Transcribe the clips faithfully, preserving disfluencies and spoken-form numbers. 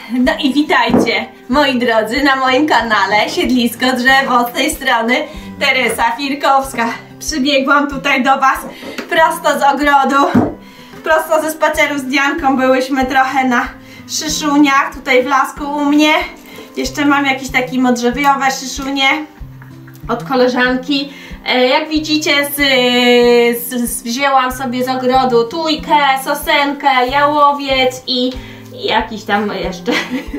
No i witajcie, moi drodzy, na moim kanale Siedlisko Drzewo. Z tej strony Teresa Firkowska. Przybiegłam tutaj do Was prosto z ogrodu, prosto ze spaceru z Dianką. Byłyśmy trochę na szyszuniach, tutaj w lasku u mnie. Jeszcze mam jakieś takie modrzewiowe szyszunie od koleżanki. Jak widzicie, z, z, wzięłam sobie z ogrodu tujkę, sosenkę, jałowiec i, i jakiś tam jeszcze.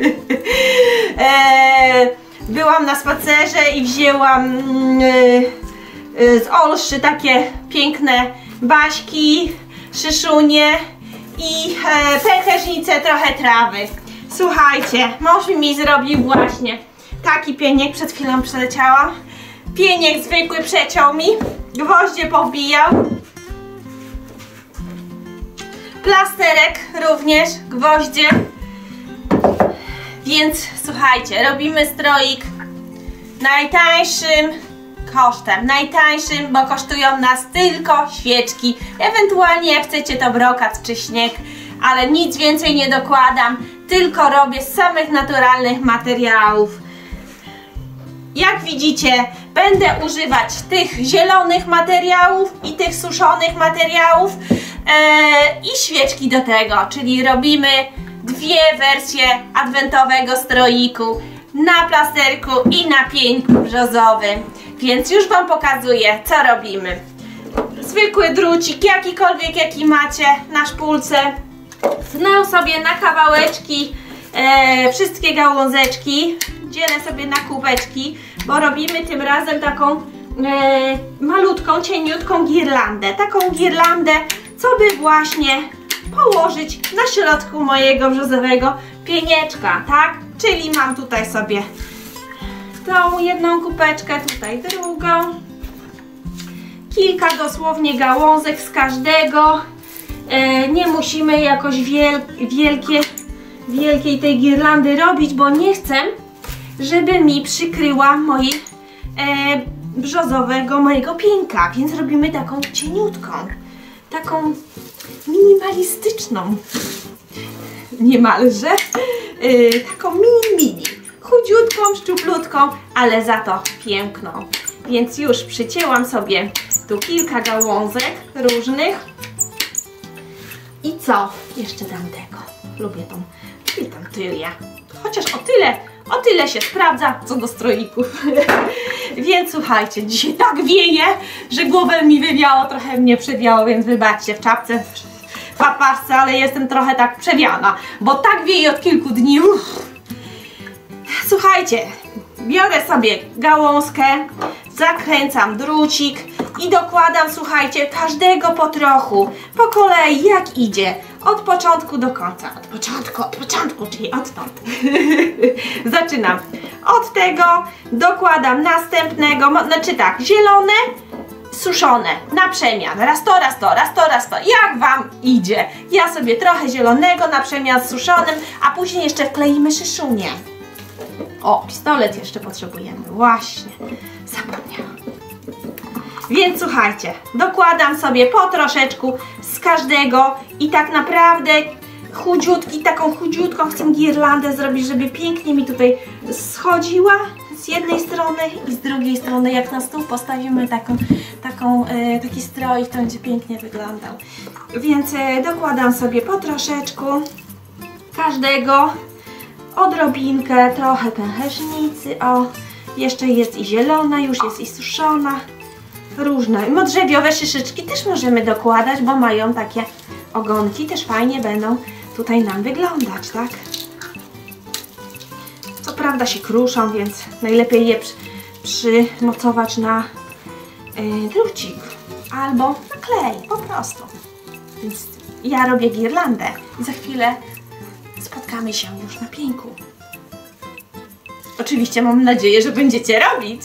Byłam na spacerze i wzięłam z olszy takie piękne baśki, szyszunie i pęcherzycę, trochę trawy. Słuchajcie, mąż mi zrobił właśnie taki pieniek, przed chwilą przeleciałam. Pieniek zwykły przeciął mi, gwoździe powbijał, plasterek również, gwoździe. Więc słuchajcie, robimy stroik najtańszym kosztem, najtańszym, bo kosztują nas tylko świeczki, ewentualnie jak chcecie to brokat czy śnieg, ale nic więcej nie dokładam, tylko robię z samych naturalnych materiałów. Jak widzicie, będę używać tych zielonych materiałów i tych suszonych materiałów ee, i świeczki do tego, czyli robimy dwie wersje adwentowego stroiku na plasterku i na pieńku brzozowym. Więc już Wam pokazuję, co robimy. Zwykły drucik, jakikolwiek jaki macie na szpulce. Tnę sobie na kawałeczki e, wszystkie gałązeczki. Dzielę sobie na kubeczki, bo robimy tym razem taką e, malutką, cieniutką girlandę. Taką girlandę, co by właśnie położyć na środku mojego brzozowego pienieczka, tak? Czyli mam tutaj sobie tą jedną kubeczkę, tutaj drugą. Kilka dosłownie gałązek z każdego. E, nie musimy jakoś wiel wielkie, wielkiej tej girlandy robić, bo nie chcę, żeby mi przykryła mojej e, brzozowego mojego pięka, więc robimy taką cieniutką, taką minimalistyczną, niemalże, e, taką mini mini, chudziutką, szczuplutką, ale za to piękną. Więc już przycięłam sobie tu kilka gałązek różnych i co? Jeszcze dam tego, lubię tą, lubię tą tylię, chociaż o tyle O tyle się sprawdza, co do stroików. Więc słuchajcie, dzisiaj tak wieje, że głowę mi wywiało, trochę mnie przewiało, więc wybaczcie, w czapce, w papasce, ale jestem trochę tak przewiana, bo tak wieje od kilku dni. Uff. Słuchajcie, biorę sobie gałązkę, zakręcam drucik i dokładam, słuchajcie, każdego po trochu, po kolei, jak idzie. Od początku do końca. Od początku, od początku, czyli odtąd. Zaczynam. Od tego dokładam następnego, znaczy tak, zielone, suszone, na przemian. Raz to, raz to, raz to, raz to. Jak Wam idzie? Ja sobie trochę zielonego na przemian z suszonym, a później jeszcze wkleimy szyszunie. O, pistolet jeszcze potrzebujemy. Właśnie. Zapomniałam. Więc słuchajcie, dokładam sobie po troszeczku z każdego i tak naprawdę chudziutki, taką chudziutką chcę girlandę zrobić, żeby pięknie mi tutaj schodziła z jednej strony i z drugiej strony. Jak na stół postawimy taką, taką, e, taki stroik, to będzie pięknie wyglądał. Więc e, dokładam sobie po troszeczku każdego, odrobinkę, trochę pęcherzycy, o, jeszcze jest i zielona, już jest i suszona. Różne. Modrzewiowe szyszyczki też możemy dokładać, bo mają takie ogonki, też fajnie będą tutaj nam wyglądać, tak? Co prawda się kruszą, więc najlepiej je przy, przymocować na yy, drucik albo na klej, po prostu. Więc ja robię girlandę i za chwilę spotkamy się już na pieńku. Oczywiście mam nadzieję, że będziecie robić.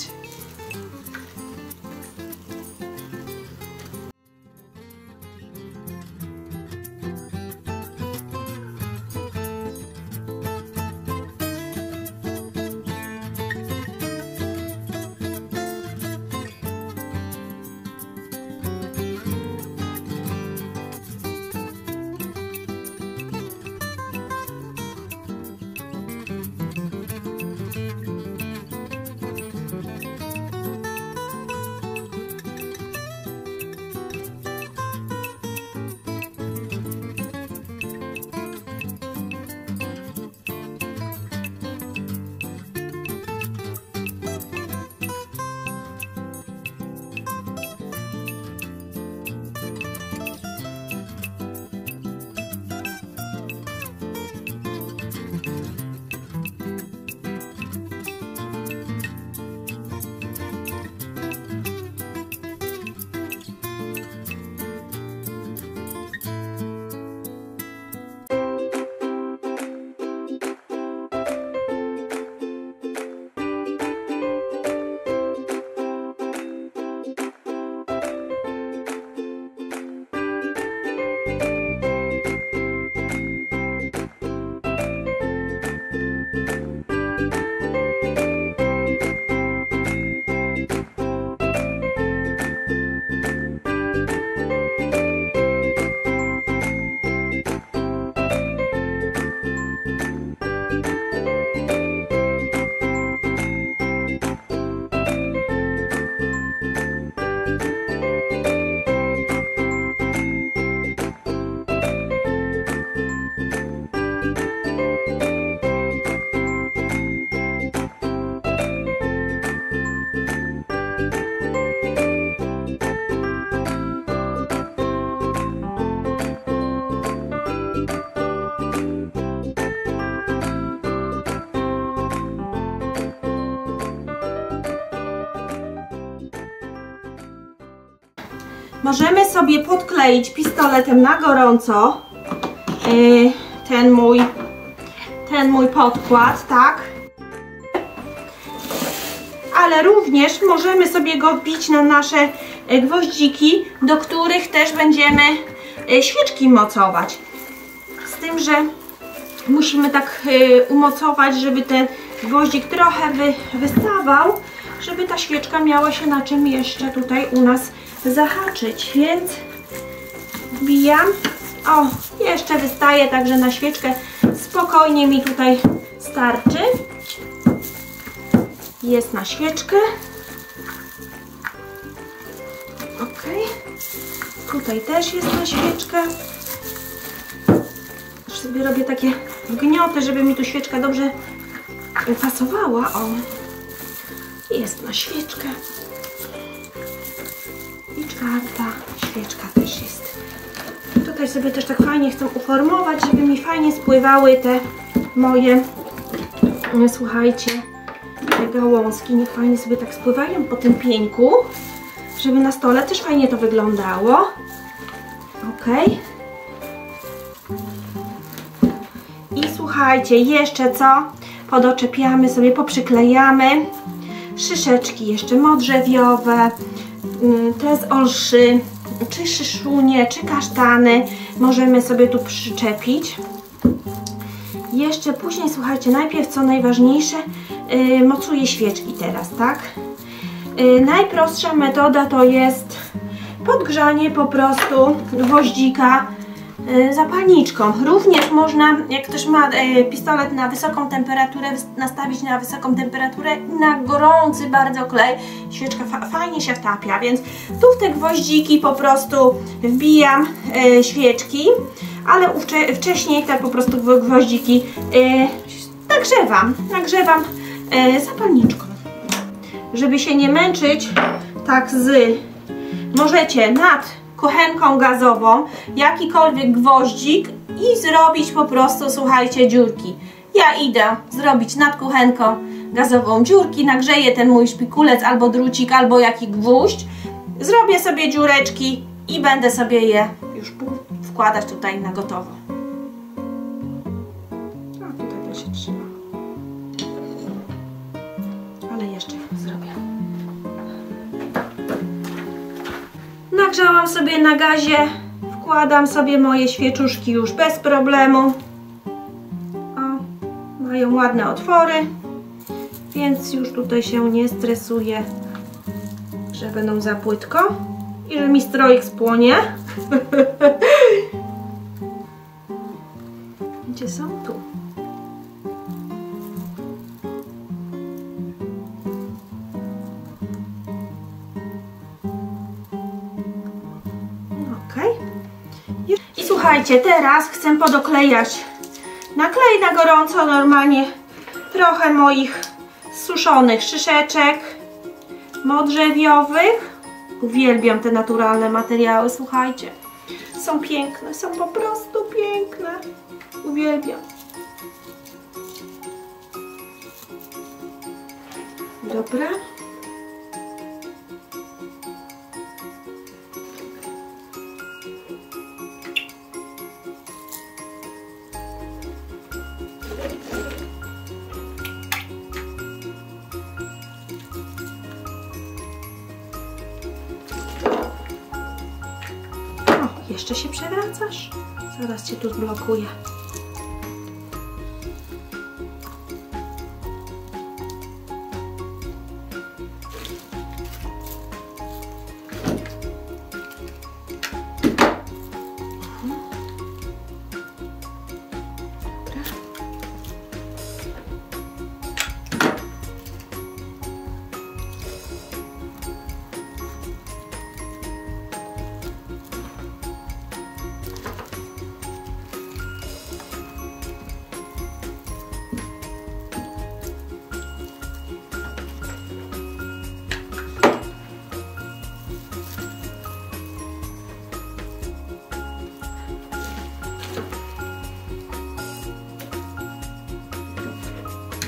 możemy sobie podkleić pistoletem na gorąco yy, ten mój ten mój podkład, tak? Ale również możemy sobie go wbić na nasze gwoździki, do których też będziemy świeczki mocować. Z tym, że musimy tak umocować, żeby ten gwoździk trochę wy, wystawał, żeby ta świeczka miała się na czym jeszcze tutaj u nas zahaczyć, więc wbijam. O, jeszcze wystaje, także na świeczkę spokojnie mi tutaj starczy. Jest na świeczkę. Ok. Tutaj też jest na świeczkę. Już sobie robię takie wgnioty, żeby mi tu świeczka dobrze pasowała. O. Jest na świeczkę. I czwarta świeczka też jest. Tutaj sobie też tak fajnie chcę uformować, żeby mi fajnie spływały te moje, słuchajcie, te gałązki. Niech fajnie sobie tak spływają po tym pieńku, żeby na stole też fajnie to wyglądało. Ok. I słuchajcie, jeszcze co? Podoczepiamy sobie, poprzyklejamy szyszeczki jeszcze modrzewiowe, te z olszy, czy szyszunie, czy kasztany możemy sobie tu przyczepić. Jeszcze później, słuchajcie, najpierw co najważniejsze, yy, mocuję świeczki teraz, tak? Yy, najprostsza metoda to jest podgrzanie po prostu gwoździka yy, zapalniczką. Również można, jak ktoś ma yy, pistolet na wysoką temperaturę, nastawić na wysoką temperaturę i na gorący bardzo klej, świeczka fa fajnie się wtapia, więc tu w te gwoździki po prostu wbijam yy, świeczki, ale wcześniej tak po prostu gwoździki yy, nagrzewam, nagrzewam yy, zapalniczką. Żeby się nie męczyć tak z... Możecie nad kuchenką gazową jakikolwiek gwoździk i zrobić po prostu, słuchajcie, dziurki. Ja idę zrobić nad kuchenką gazową dziurki, nagrzeję ten mój szpikulec albo drucik, albo jaki gwóźdź, zrobię sobie dziureczki i będę sobie je już wkładać tutaj na gotowo. A tutaj też się trzyma. Ale jeszcze zrobię. Nagrzałam sobie na gazie, wkładam sobie moje świeczuszki już bez problemu. O, mają ładne otwory, więc już tutaj się nie stresuję, że będą za płytko i że mi stroik spłonie. Gdzie są? Tu. Ok. I słuchajcie, teraz chcę podoklejać na klej na gorąco normalnie trochę moich suszonych szyszeczek modrzewiowych. Uwielbiam te naturalne materiały, słuchajcie. Są piękne, są po prostu piękne. Uwielbiam. Dobra. Jeszcze się przewracasz? Zaraz cię tu zblokuję.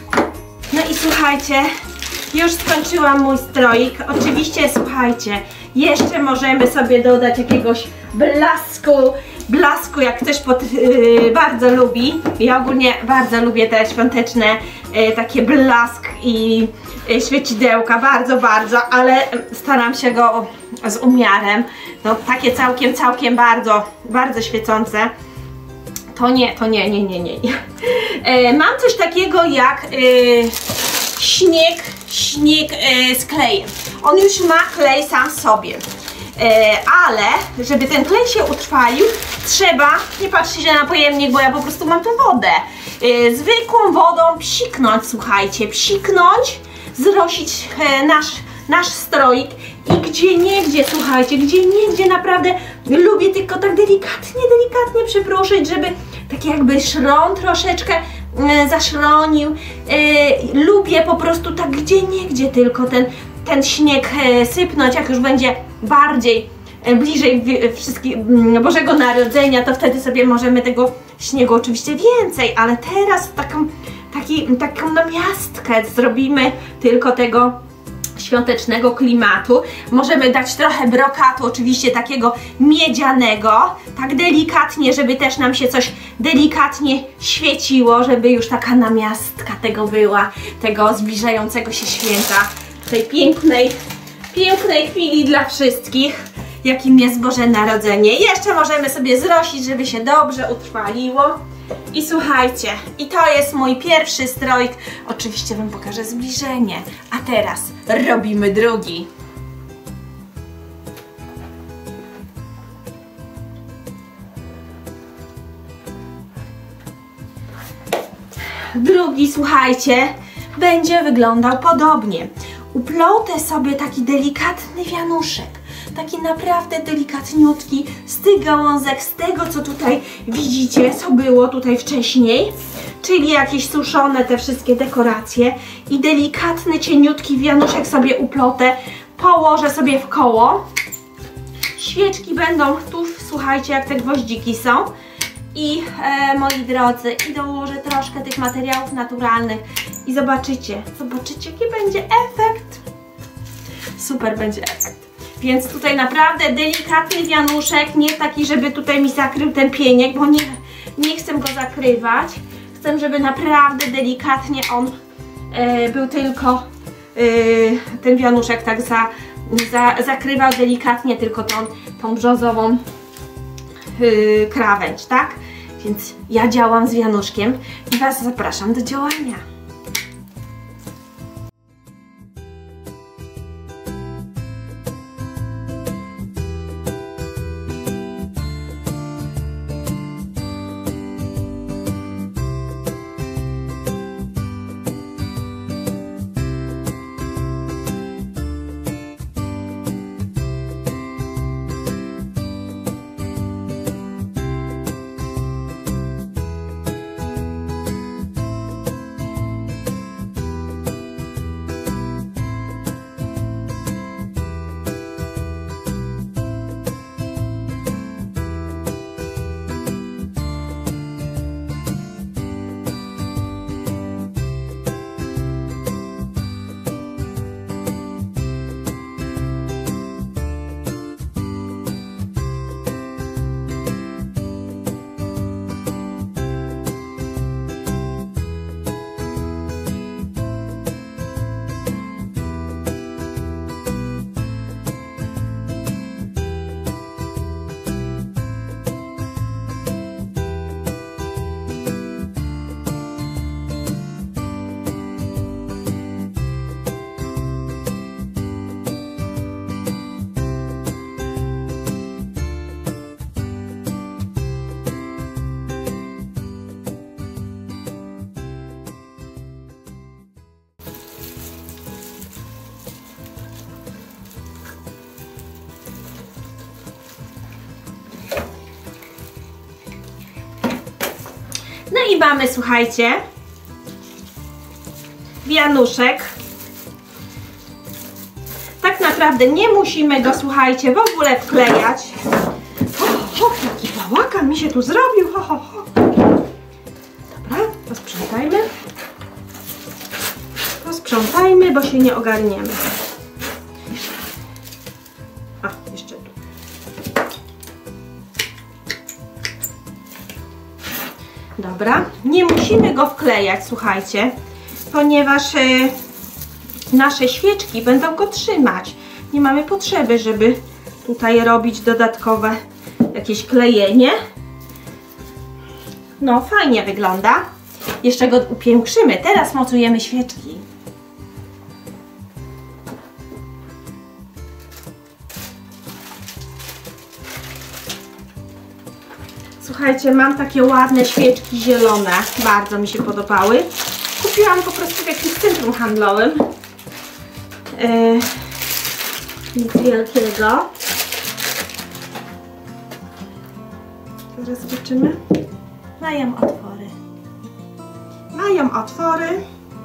No i słuchajcie, już skończyłam mój stroik. Oczywiście, słuchajcie, Jeszcze możemy sobie dodać jakiegoś blasku, blasku jak ktoś pod, yy, bardzo lubi. Ja ogólnie bardzo lubię te świąteczne yy, takie blask i yy, świecidełka, bardzo, bardzo, ale staram się go z umiarem. No takie całkiem, całkiem bardzo, bardzo świecące. To nie, to nie, nie, nie, nie. Yy, mam coś takiego jak yy, śnieg, śnieg yy, z klejem. On już ma klej sam w sobie. E, ale żeby ten klej się utrwalił, trzeba, nie patrzcie na pojemnik, bo ja po prostu mam tu wodę, e, zwykłą wodą psiknąć, słuchajcie, psiknąć, zrosić e, nasz, nasz stroik i gdzie niegdzie, słuchajcie, gdzie niegdzie naprawdę lubię tylko tak delikatnie, delikatnie przypruszyć, żeby taki jakby szron troszeczkę e, zaszronił. E, lubię po prostu tak gdzie niegdzie tylko ten ten śnieg sypnąć, jak już będzie bardziej bliżej Bożego Narodzenia, to wtedy sobie możemy tego śniegu oczywiście więcej, ale teraz taką, taki, taką namiastkę zrobimy tylko tego świątecznego klimatu. Możemy dać trochę brokatu, oczywiście takiego miedzianego, tak delikatnie, żeby też nam się coś delikatnie świeciło, żeby już taka namiastka tego była, tego zbliżającego się święta. Tej pięknej, pięknej chwili dla wszystkich, jakim jest Boże Narodzenie. Jeszcze możemy sobie zrosić, żeby się dobrze utrwaliło. I słuchajcie, i to jest mój pierwszy stroik. Oczywiście Wam pokażę zbliżenie. A teraz robimy drugi. Drugi, słuchajcie, będzie wyglądał podobnie. Uplotę sobie taki delikatny wianuszek, taki naprawdę delikatniutki z tych gałązek, z tego co tutaj widzicie, co było tutaj wcześniej, czyli jakieś suszone te wszystkie dekoracje i delikatny, cieniutki wianuszek sobie uplotę, położę sobie w koło. Świeczki będą tu, słuchajcie, jak te gwoździki są. I e, moi drodzy, i dołożę troszkę tych materiałów naturalnych i zobaczycie, zobaczycie jaki będzie efekt. Super będzie efekt. Więc tutaj naprawdę delikatny wianuszek, nie taki, żeby tutaj mi zakrył ten pieniek, bo nie, nie chcę go zakrywać. Chcę, żeby naprawdę delikatnie on e, był tylko e, ten wianuszek tak za, za, zakrywał delikatnie tylko tą, tą brzozową Yy, krawędź, tak? Więc ja działam z wianuszkiem i Was zapraszam do działania. No i mamy, słuchajcie, wianuszek. Tak naprawdę nie musimy go, słuchajcie, w ogóle wklejać. O, o, jaki bałagan mi się tu zrobił. Ho, ho, ho. Dobra, posprzątajmy. Posprzątajmy, bo się nie ogarniemy. O. musimy go wklejać, słuchajcie, ponieważ y, nasze świeczki będą go trzymać. Nie mamy potrzeby, żeby tutaj robić dodatkowe jakieś klejenie. No, fajnie wygląda. Jeszcze go upiększymy. Teraz mocujemy świeczki. Słuchajcie, mam takie ładne świeczki zielone. Bardzo mi się podobały. Kupiłam po prostu w jakimś centrum handlowym. Yy, nic wielkiego. Zaraz zobaczymy. Mają otwory. Mają otwory.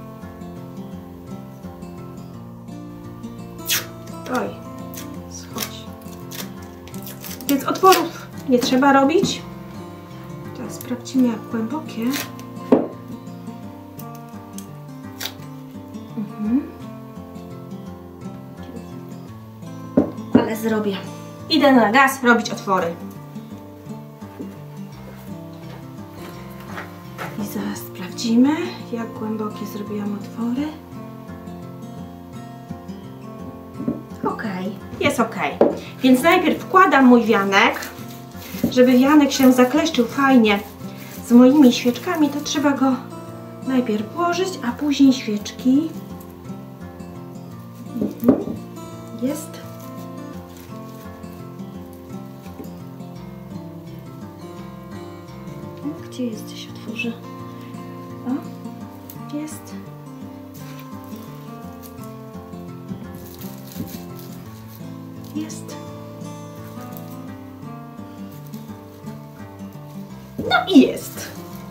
Oj, schodź. Więc otworów nie trzeba robić. Teraz sprawdzimy, jak głębokie. Mhm. Ale zrobię. Idę na gaz robić otwory. I zaraz sprawdzimy, jak głębokie zrobiłam otwory. Ok, jest ok. Więc najpierw wkładam mój wianek. Żeby wianek się zakleszczył fajnie z moimi świeczkami, to trzeba go najpierw włożyć, a później świeczki. Mhm. Jest. Gdzie jesteś? Otworzę. O, jest. Jest. No i jest.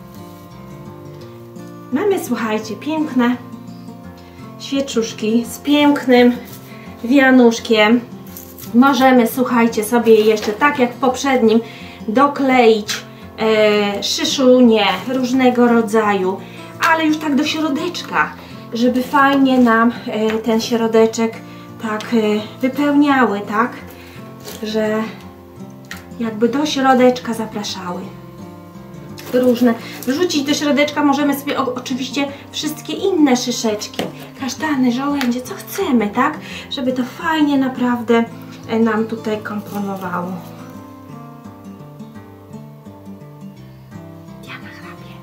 Mamy, słuchajcie, piękne świeczuszki z pięknym wianuszkiem. Możemy, słuchajcie, sobie jeszcze tak jak w poprzednim dokleić e, szyszunie różnego rodzaju, ale już tak do środeczka, żeby fajnie nam e, ten środeczek tak e, wypełniały, tak, że jakby do środeczka zapraszały. Różne. Wrzucić do środeczka możemy sobie o, oczywiście wszystkie inne szyszeczki, kasztany, żołędzie, co chcemy, tak? Żeby to fajnie naprawdę nam tutaj komponowało. Ja nachrabię.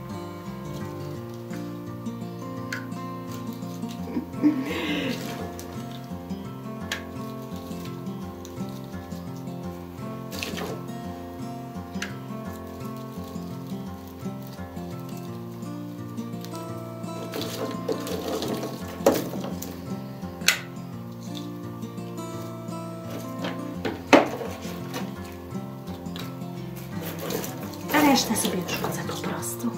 Resztę sobie wrzucę po prostu.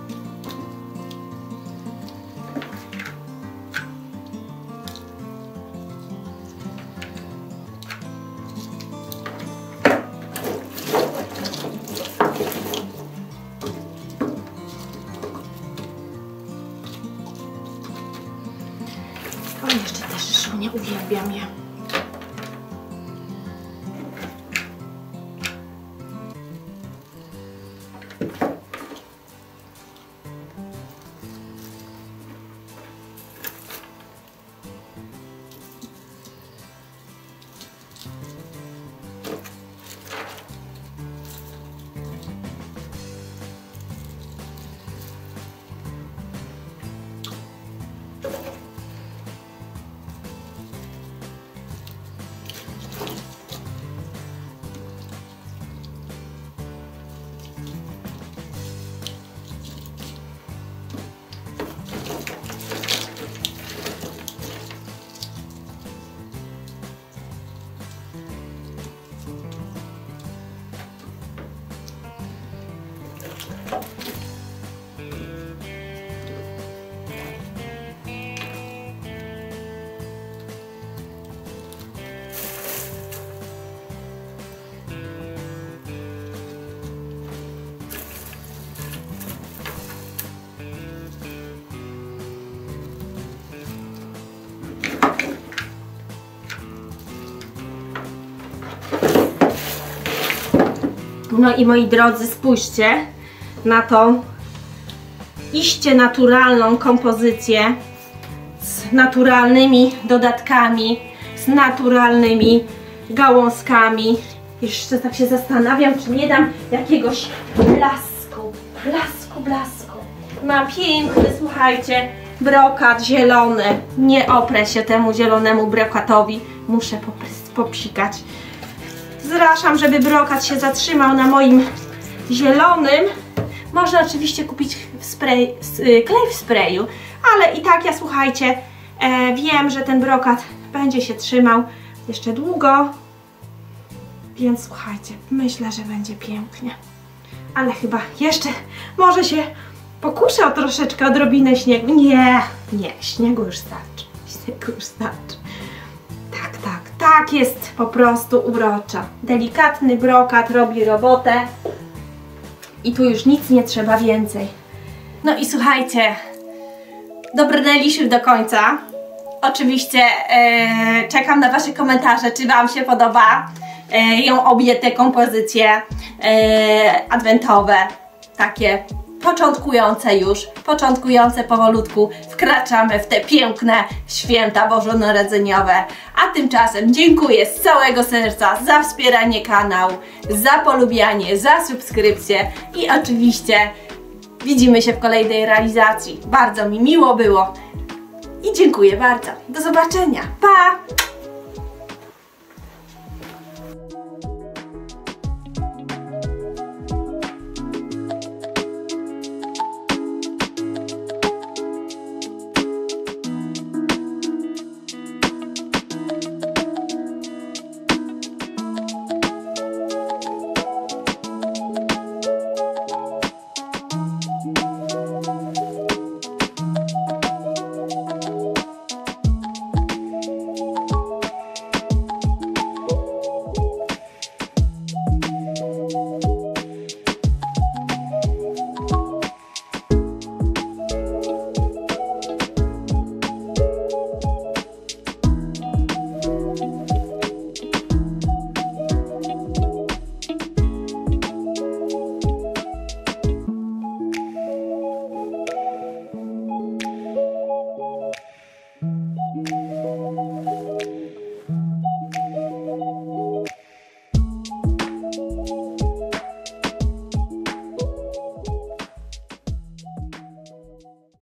O, jeszcze te szyszunie, uwielbiam je. No i moi drodzy, spójrzcie na tą iście naturalną kompozycję z naturalnymi dodatkami, z naturalnymi gałązkami. Jeszcze tak się zastanawiam, czy nie dam jakiegoś blasku, blasku, blasku. Mam piękny, słuchajcie, brokat zielony. Nie oprę się temu zielonemu brokatowi. Muszę popsikać. Zraszam, żeby brokat się zatrzymał na moim zielonym. Można oczywiście kupić w spray, klej w sprayu, ale i tak ja, słuchajcie, e, wiem, że ten brokat będzie się trzymał jeszcze długo, więc słuchajcie, myślę, że będzie pięknie. Ale chyba jeszcze może się pokuszę o troszeczkę odrobinę śniegu. Nie, nie, śniegu już starczy. Śniegu już starczy. Tak, tak, tak jest po prostu urocza. Delikatny brokat robi robotę i tu już nic nie trzeba więcej. No i słuchajcie, dobrnęliśmy do końca. Oczywiście e, czekam na wasze komentarze, czy wam się podoba e, ją obie te kompozycje e, adwentowe, takie początkujące już, początkujące powolutku, wkraczamy w te piękne święta bożonarodzeniowe. A tymczasem dziękuję z całego serca za wspieranie kanału, za polubianie, za subskrypcję i oczywiście widzimy się w kolejnej realizacji. Bardzo mi miło było i dziękuję bardzo. Do zobaczenia. Pa!